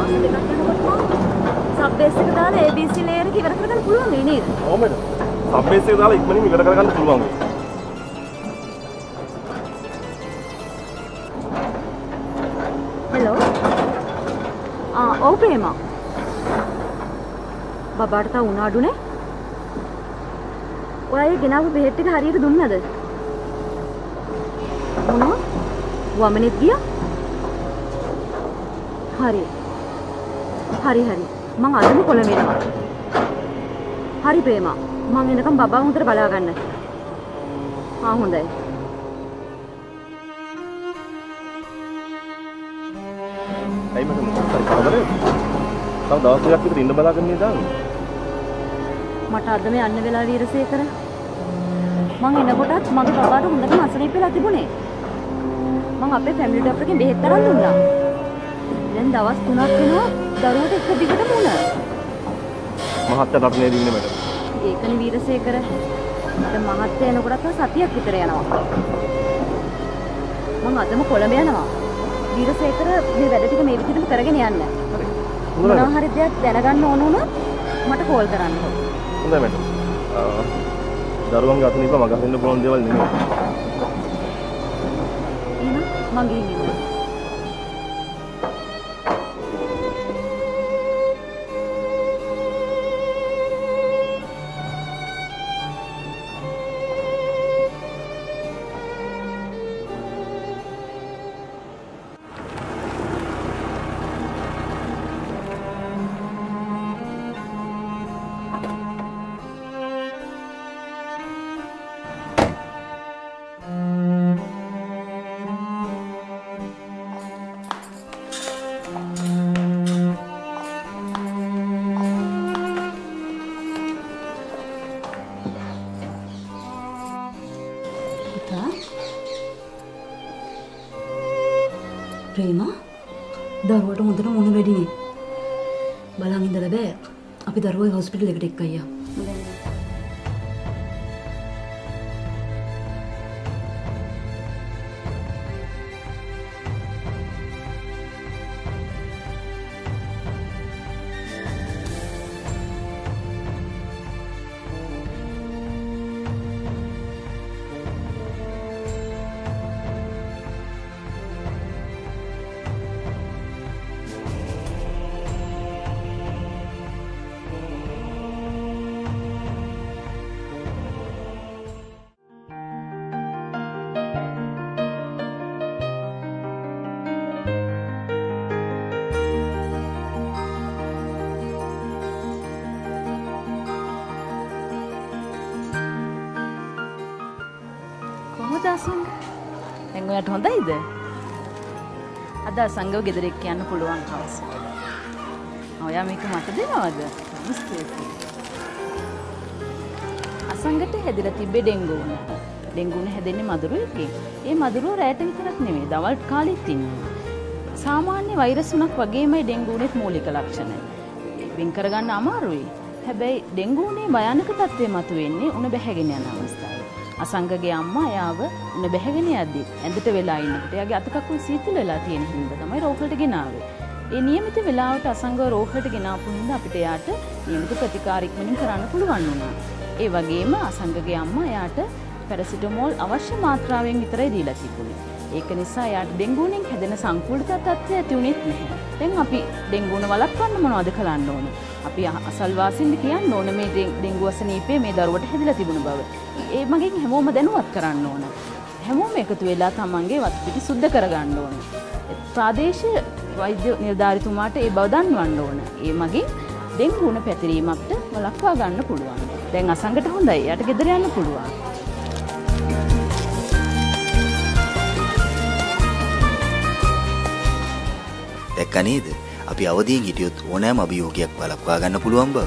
මාස දෙකක් යනකොට සබ් බේස් එක දාලා ABC ලේයර් එක ඉවර කරගන්න පුළුවන් වෙයි නේද? ඔව් මැඩම්. සබ් බේස් එක දාලා ඉක්මනින් ඉවර කරගන්න පුළුවන් වෙයි. හෙලෝ. ඔව් ප්‍රේමා. බබාට තා උණ අඩුනේ? ඔයා ගෙනාවු බෙහෙත් ටික හරියට දුන්නද? මොනවා? වමනෙත් ගියා? හරි. මං අදම කොළඹ එනවා. හරි ප්‍රේමා. මං එනකම් බබා හොඳට බලා ගන්න. හොඳයි. ඇයි මට මොකක්ද කරන්නේ? තව දවස් දෙකක් විතර ඉන්න බලාගෙන ඉඳන්. මට අදම යන්න වෙලා වීරසේකර. මං එනකොටත් මගේ බබාට හොඳටම අසනීප වෙලා තිබුණේ. මං අපේ ෆැමිලි ඩොක්ටර්ගෙන් බෙහෙත් තරම් දුන්නා. දැන් දවස් 3ක් වෙනවා දරුවට එක දිගටම උණ. මහත්තයාට නේ දින්නේ මට. ඒකනේ වීරසේකර. මට මහත්තයා එනකොටත් සතියක් විතර යනවා. මං අදම කොළඹ යනවා. වීරසේකර මේ වැඩ ටික මේ විදිහටම කරගෙන යන්න. හරි. මොනවා හරි දෙයක් දැනගන්න ඕන වුණොත් මට කෝල් කරන්න. හොඳයි මැඩම්. දරුවන්ගේ අතනින්ම මග හරින්න පුළුවන් දේවල් නෙමෙයි. එහෙනම් මං ගිහින් ඉන්නවා. ප්‍රේමා දරුවට හොඳට මොන වැඩිනේ බලන් ඉඳලා බෑ අපි දරුවෝ හොස්පිටල් එකට එක්ක අයියා අසංග දැන් ඔයාලට හොඳයිද? අද අසංගව ගෙදර එක්ක යන්න පුළුවන් හවස. ඔයා මේක මට දෙනවද? මිස්ටර්. අසංගට හැදිලා තිබ්බේ ඩෙන්ගු වුණ. ඩෙන්ගු වුණ හැදෙන්නේ මදුරුවෙක්ගේ. ඒ මදුරුව රැට විතරක් නෙමෙයි දවල් කාලෙත් ඉන්නවා. සාමාන්‍ය වෛරස් උණක් වගේමයි ඩෙන්ගු වුණේත් මූලික ලක්ෂණ. වෙන් කරගන්න අමාරුයි. හැබැයි ඩෙන්ගු වුණේ භයානක තත්ත්වෙ මතුවෙන්නේ උණ බැහැගෙන යන අවස්ථාවේ. අසංගගේ අම්මා එයාව උණ බැහැගෙන යද්දි ඇඳට වෙලා ඉන්නකොට එයාගේ අත කකුල් සීතල වෙලා තියෙන හින්දා තමයි රෝහලට ගෙනාවේ. ඒ નિયમિત වෙලාවට අසංගව රෝහලට ගෙනාපු හින්දා අපිට එයාට નિયમિત ප්‍රතිකාර ඉක්මනින් කරන්න පුළුවන් වුණා. ඒ වගේම අසංගගේ අම්මා එයාට පැරසිටමෝල් අවශ්‍ය මාත්‍රාවෙන් විතරයි දීලා තිබුණේ. ඒක නිසා එයාට ඩෙන්ගුවෙන් හැදෙන සංකූලිත තත්ත්වය ඇති වුණෙත් නැහැ. දැන් අපි ඩෙන්ගුණ වළක්වන්න මොනවද කරන්න ඕන? අපි අසල්වාසීන්ට කියන්න ඕන මේ ඩෙන්ගු අසනීපේ මේ දරුවට හැදිලා තිබුණ බව. ඒ මගෙන් හැමෝම දැනුවත් කරන්න ඕන. හැමෝම එකතු වෙලා තමන්ගේ වත්පිටි සුද්ධ කරගන්න ඕන. ප්‍රාදේශීය වෛද්‍ය නිලධාරිතුමාට ඒ බව දන්වන්න ඕන. ඒ මගින් ඩෙන්ගුණ පැතිරීමකට වළක්වා ගන්න පුළුවන්. දැන් අසංගට හොඳයි. යාට ගෙදර යන්න පුළුවන්. දැක්ක නේද? අපි අවදියෙන් හිටියොත් ඕනෑම අභියෝගයක් වළක්වා ගන්න පුළුවන් බව.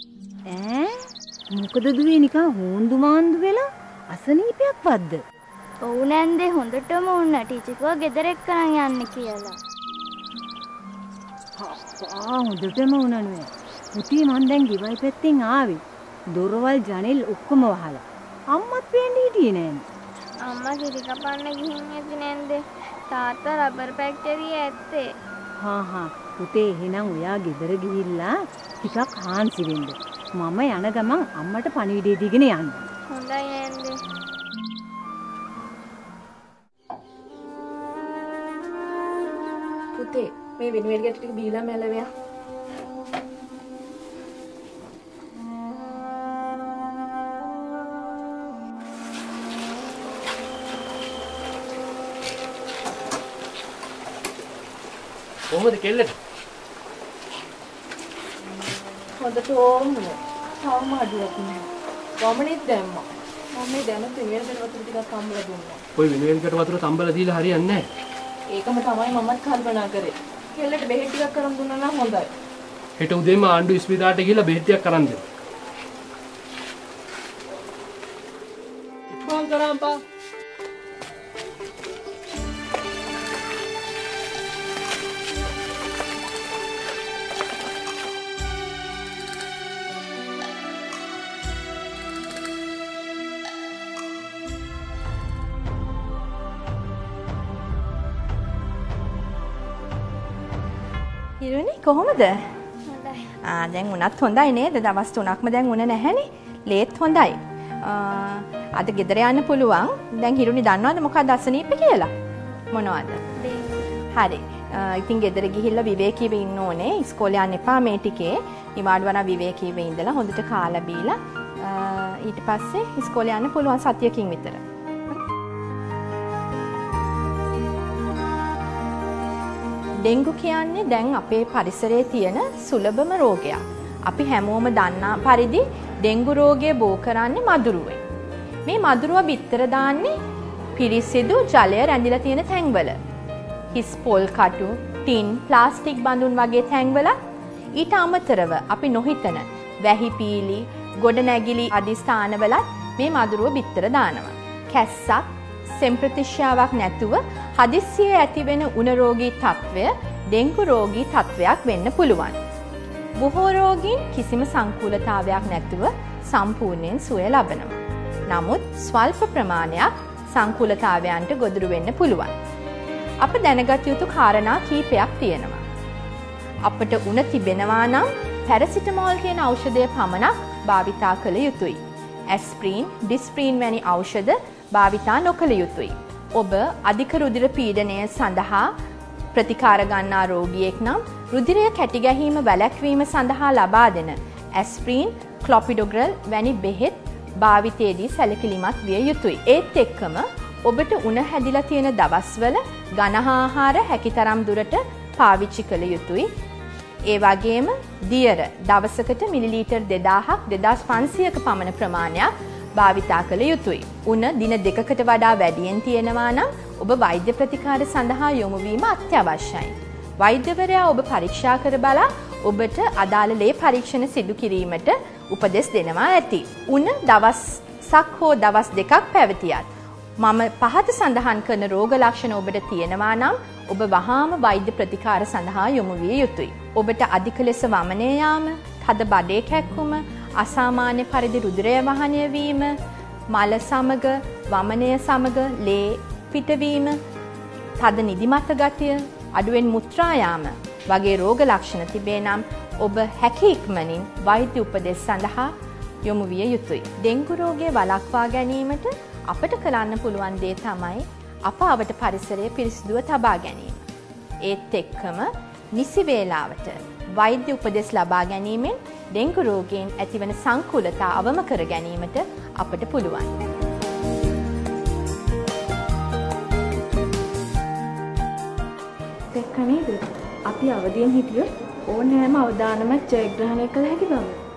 මොකද දුවේ නිකන් හොන්දු මාන්දු වෙලා අසනීපයක් වද්ද? ඔව් නැන්දේ හොඳටම වුණ ටීචර්කෝ ගෙදර එක්කන් යන්න කියලා. හොඳටම වුණනුවේ. පුතී මන් දැන් ගෙවල් පැත්තෙන් ආවේ. දොරවල් ජනෙල් ඔක්කොම වහලා. අම්මත් වෙන්නේ හිටියේ නෑනේ. අම්මා කිරි කපන්න ගිහින් ඇති නැන්දේ. තාත්තා රබර් ෆැක්ටරිය ඇත්තේ. පුතේ එහෙනම් ඔයා ගෙදර ගිහිල්ලා ටිකක් හාන්සි වෙන්න. මම යන ගමන් අම්මට පණිවිඩය දීගෙන යන්න. හොඳයි නැන්දේ. පුතේ මේ වෙනුවෙල් ගැට ටික බීලා මැලවයා. කොහොමද කෙල්ලට? හොඳට ඕමුනේ. තාම අඩුවක් නෑ. වමනෙත් දැම්මා. මම මේ දැන වෙනුවෙල් ගැට වතුර ටිකක් හම්බලා දුන්නා. ඔය වෙනුවෙල් ගැට වතුර තම්බලා දීලා හරියන්නේ නැහැ. ඒකම තමයි මමත් කල්පනා කරේ. කෙල්ලට බෙහෙත් ටිකක් කරන් දුන්නා නම් හොඳයි. හෙට උදේම ආණ්ඩු ඉස්පිරිතාලට ගිහලා බෙහෙත් ටිකක් කරන් දෙන්න. ඉක්මන් කරාම්පා. හිරුනි කොහොමද? හොඳයි. දැන් උනත් හොඳයි නේද? දවස් 3ක්ම දැන් උන නැහැනේ. ලේත් හොඳයි. අද ගෙදර යන්න පුළුවන්. දැන් හිරුනි දන්නවද මොකක්ද අසනීප කියලා? මොනවද? හරි. ඉතින් ගෙදර ගිහිල්ලා විවේකීව ඉන්න ඕනේ. ඉස්කෝලේ යන්න එපා මේ ටිකේ. නිවාඩු වරා විවේකීව ඉඳලා හොඳට කාලා බීලා ඊට පස්සේ ඉස්කෝලේ යන්න පුළුවන් සතියකින් විතර. ඩෙන්ගු කියන්නේ දැන් අපේ පරිසරයේ තියෙන සුලභම රෝගයක්. අපි හැමෝම දන්නා පරිදි ඩෙන්ගු රෝගය බෝ කරන්නේ මදුරුවෙන්. මේ මදුරුව බිත්තර දාන්නේ පිරිසිදු ජලය රැඳිලා තියෙන තැන්වල. හිස් පොල් කටු, ටින්, ප්ලාස්ටික් බඳුන් වගේ තැන්වල ඊට අමතරව අපි නොහිතන වැහි පීලි, ගොඩනැගිලි ආදී ස්ථානවලත් මේ මදුරුව බිත්තර දානවා. කැස්සක් සෙම්ප්‍රතිශ්‍යාවක් නැතුව හදිස්සියේ ඇතිවෙන උණ රෝගී තත්ත්වය ඩෙන්ගු රෝගී තත්ත්වයක් වෙන්න පුළුවන්. බොහෝ රෝගීන් කිසිම සංකූලතාවයක් නැතුව සම්පූර්ණයෙන් සුවය ලබනවා. නමුත් ස්වල්ප ප්‍රමාණයක් සංකූලතාවයන්ට ගොදුරු වෙන්න පුළුවන්. අප දැනගත යුතු කාරණා කීපයක් තියෙනවා. අපට උණ තිබෙනවා නම් පැරසිටමෝල් කියන ඖෂධය පමණක් භාවිතා කළ යුතුයි. ඇස්ප්‍රීන්, ඩිස්ප්‍රීන් වැනි ඖෂධ භාවිතා නොකළ යුතුයි. ඔබ අධික රුධිර පීඩනය සඳහා ප්‍රතිකාර ගන්නා රෝගියෙක් නම් රුධිරය කැටි ගැනීම වැළැක්වීම සඳහා ලබා දෙන ඇස්ප්‍රීන්, ක්ලොපිඩොග්‍රල් වැනි බෙහෙත් භාවිතයේදී සැලකිලිමත් විය යුතුයි. ඒත් එක්කම ඔබට උණ හැදිලා තියෙන දවස්වල ඝන ආහාර හැකිතරම් දුරට පාවිච්චි කළ යුතුයි. ඒ වගේම දියර දවසකට මිලිලීටර් 2000ක් 2500ක පමණ ප්‍රමාණයක් භාවිතා කළ යුතුයි. උණ දින 2කට වඩා වැඩියෙන් තියෙනවා නම් ඔබ වෛද්‍ය ප්‍රතිකාර සඳහා යොමු වීම අත්‍යවශ්‍යයි. වෛද්‍යවරයා ඔබ පරීක්ෂා කර බලා ඔබට අදාළ ලේ පරීක්ෂණ සිදු කිරීමට උපදෙස් දෙනවා ඇති. උණ දවසක් හෝ දවස් 2ක් පැවතියත් මම පහත සඳහන් කරන රෝග ලක්ෂණ ඔබට තියෙනවා නම් ඔබ වහාම වෛද්‍ය ප්‍රතිකාර සඳහා යොමු විය යුතුයි. ඔබට අධික ලෙස වමනය යාම, තද බඩේ කැක්කුම, අසාමාන්‍ය පරිදි රුධිරය වහනය වීම, මල සමග වමනය සමග ලේ පිටවීම, තද නිදිමත ගතිය, අඩුවෙන් මුත්‍රා යාම වගේ රෝග ලක්ෂණ තිබේ නම් ඔබ හැකි ඉක්මනින් වෛද්‍ය උපදෙස් සඳහා යොමු විය යුතුයි. ඩෙන්ගු රෝගය වළක්වා ගැනීමට අපට කරන්න පුළුවන් දේ තමයි අප අවට පරිසරය පිරිසිදුව තබා ගැනීම. ඒත් එක්කම නිසි වේලාවට වෛද්‍ය උපදෙස් ලබා ගැනීමෙන් ඩෙන්ගු රෝගයෙන් ඇතිවන සංකූලතා අවම කර ගැනීමට අපට පුළුවන්. දැක්ක නේද? අපි අවදියෙන් හිටියොත් ඕනෑම අවදානමක් ජයග්‍රහණය කළ හැකි බව.